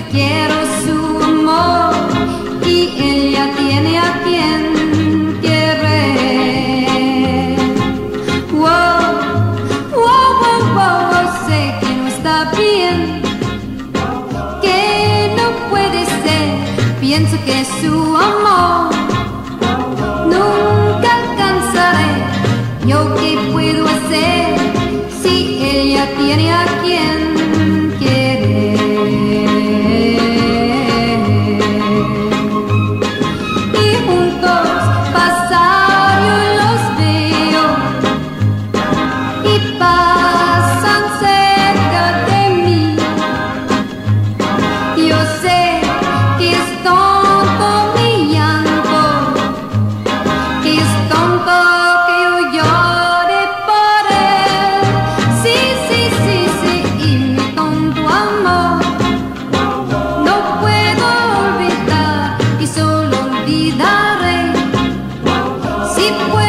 quiero su amor y ella tiene a quien querer. Wow, wow, wow, wow, wow, sé que no está bien, que no puede ser. Pienso que su amor nunca alcanzaré. ¿Yo qué puedo hacer si ella tiene a quien si